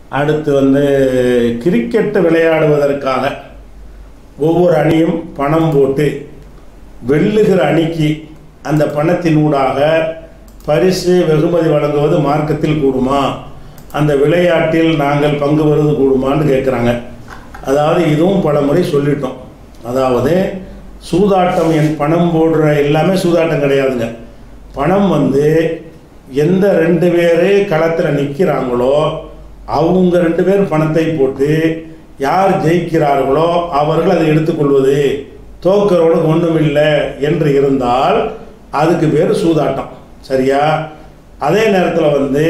அடுத்து வந்து கிரிக்கெட் விளையாடுவதற்காக ஒவ்வொரு அணியும் பணம் போட்டு வெல்லுகிற அணிக்கு அந்த பணத்தினூடாக பரிசு வெகுமதி வழங்குவது மார்க்கத்தில் கூடுமா, அந்த விளையாட்டில் நாங்கள் பங்கு பெறுவது கூடுமான்னு கேட்குறாங்க. அதாவது இதுவும் பல முறை சொல்லிட்டோம். அதாவது சூதாட்டம், என் பணம் போடுற எல்லாமே சூதாட்டம் கிடையாதுங்க. பணம் வந்து எந்த 2 பேர் களத்தில் நிற்கிறாங்களோ அவங்க 2 பேர் பணத்தை போட்டு யார் ஜெயிக்கிறார்களோ அவர்கள் அதை எடுத்துக்கொள்வது, தோக்கிறோடு ஒன்றுமில்லை என்று இருந்தால் அதுக்கு பேர் சூதாட்டம். சரியா? அதே நேரத்தில் வந்து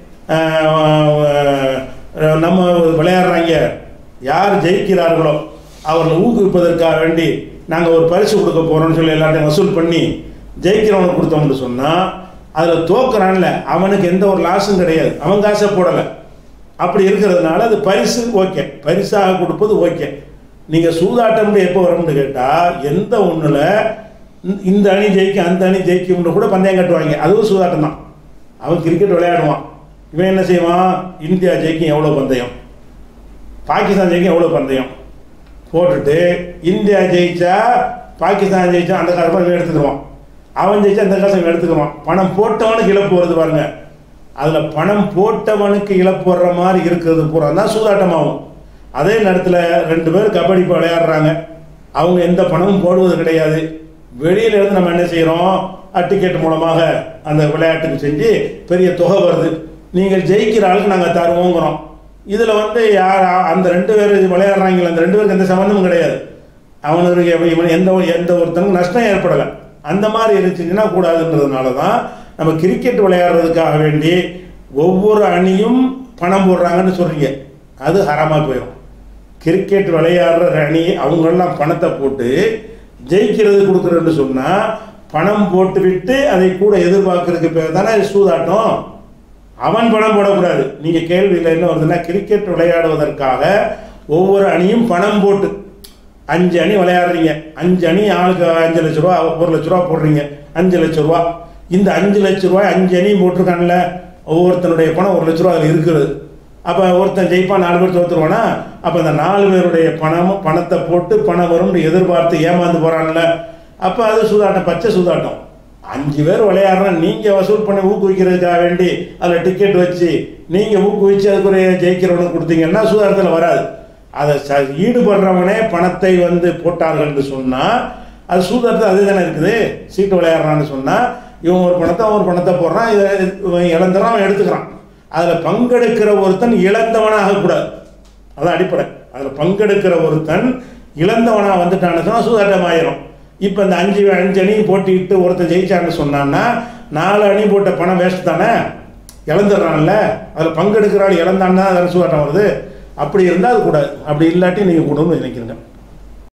நம்ம விளையாடுறாங்க, யார் ஜெயிக்கிறார்களோ அவர்களை ஊக்குவிப்பதற்காக வேண்டி நாங்கள் ஒரு பரிசு கொடுக்க போகிறோம்னு சொல்லி எல்லாத்தையும் வசூல் பண்ணி ஜெயிக்கிறவனுக்கு கொடுத்தோம்னு சொன்னால் அதில் தோக்குறான்ல அவனுக்கு எந்த ஒரு லாஸும் கிடையாது, அவன் காசை போடலை. அப்படி இருக்கிறதுனால அது பரிசு ஓகே, பரிசாக கொடுப்பது ஓகே. நீங்கள் சூதாட்டம்னு எப்போ வரும்னு கேட்டால் எந்த ஒன்றில் இந்த அணி ஜெயிக்கும் அந்த அணி ஜெயிக்கும்னு கூட பந்தயம் கட்டுவாங்க, அதுவும் சூதாட்டம் தான். அவன் கிரிக்கெட் விளையாடுவான், இவன் என்ன செய்வான், இந்தியா ஜெயிக்கும் எவ்வளோ பந்தயம், பாகிஸ்தான் ஜெயிக்கும் எவ்வளோ பந்தயம் போட்டுட்டு இந்தியா ஜெயிச்சா பாகிஸ்தான் ஜெயிச்சா அந்த காசை இவன் எடுத்துக்குவான், அவன் ஜெயிச்சா அந்த காசை இவன் எடுத்துக்குவான். பணம் போட்டவனுக்கு இழப்பு வருது பாருங்க. அதில் பணம் போட்டவனுக்கு இழப்பு வர்ற மாதிரி இருக்கிறது பூரா தான் சூதாட்டமாகும். அதே நேரத்தில் 2 பேர் கபடி விளையாடுறாங்க, அவங்க எந்த பணமும் போடுவது கிடையாது. வெளியில இருந்து நம்ம என்ன செய்கிறோம், டிக்கெட் மூலமாக அந்த விளையாட்டுக்கு செஞ்சு பெரிய தொகை வருது, நீங்கள் ஜெயிக்கிற ஆளுக்கு நாங்கள் தருவோங்கிறோம். இதில் வந்து யார் அந்த 2 பேர் விளையாடுறாங்களே அந்த 2 பேருக்கு எந்த சம்மந்தமும் கிடையாது. அவனுக்கு இவன் எந்த ஒருத்தனுக்கும் நஷ்டம் ஏற்படலை. அந்த மாதிரி இருந்துச்சுன்னா கூடாதுன்றதுனால தான் நம்ம கிரிக்கெட் விளையாடுறதுக்காக வேண்டி ஒவ்வொரு அணியும் பணம் போடுறாங்கன்னு சொல்கிறீங்க, அது ஹராமாக போயிடும். கிரிக்கெட் விளையாடுற அணி அவங்களெல்லாம் பணத்தை போட்டு ஜெயிக்கிறது கொடுக்குறேன்னு சொன்னால் பணம் போட்டு விட்டு அதை கூட எதிர்பார்க்கறதுக்கு பேர் தானே சூதாட்டம். அவன் பணம் போடக்கூடாது. நீங்கள் கேள்வியில் என்ன வருதுன்னா, கிரிக்கெட் விளையாடுவதற்காக ஒவ்வொரு அணியும் பணம் போட்டு 5 அணி விளையாடுறீங்க, 5 அணி ஆளுக்கு 5 லட்ச ரூபா 1 லட்ச ரூபா போடுறீங்க, 5 லட்ச ரூபா. இந்த 5 லட்ச ரூபாய் 5 அணியும் போட்டிருக்கான்ல, ஒவ்வொருத்தனுடைய பணம் 1 லட்ச ரூபா அதில் இருக்குது. அப்போ ஒருத்தன் ஜெயிப்பான், 4 பேர் தோற்றுருவானா, அப்போ அந்த 4 பேருடைய பணத்தை போட்டு பணம் வரும்னு எதிர்பார்த்து ஏமாந்து போகிறான்ல, அப்போ அது சூதாட்டம், பச்சை சூதாட்டம். 5 பேர் விளையாடுறேன், நீங்கள் வசூல் பண்ணி ஊக்குவிக்கிறதுக்காக வேண்டி அதில் டிக்கெட் வச்சு நீங்கள் ஊக்குவிச்சு அதுக்குரிய ஜெயிக்கிறவனுக்கு கொடுத்தீங்கன்னா சூதாட்டத்தில் வராது. அதை ஈடுபடுறவனே பணத்தை வந்து போட்டார்கள்னு சொன்னால் அது சூதாட்டத்தில் அதே தானே இருக்குது. சீட்டு விளையாடுறான்னு சொன்னால் இவன் ஒரு பணத்தை போடுறான், இதை இழந்துறான், அவன் எடுத்துக்கிறான். அதில் பங்கெடுக்கிற ஒருத்தன் இழந்தவனாக ஆகக்கூடாது, அதான் அடிப்படை. அதில் பங்கெடுக்கிற ஒருத்தன் இழந்தவனாக வந்துட்டான்னு சொன்னால் சூதாட்டம் ஆயிரும். இப்போ இந்த 5 அணியும் போட்டிட்டு ஒருத்தன் ஜெயிச்சான்னு சொன்னான்னா 4 அணி போட்ட பணம் வேஸ்ட் தானே, இழந்துடுறான்ல. அதில் பங்கெடுக்கிற ஆள் இழந்தான்னா அதில் சூதாட்டம் வருது. அப்படி இருந்தால் அது கூடாது. அப்படி இல்லாட்டி நீங்கள் கூடன்னு நினைக்கிறீங்க.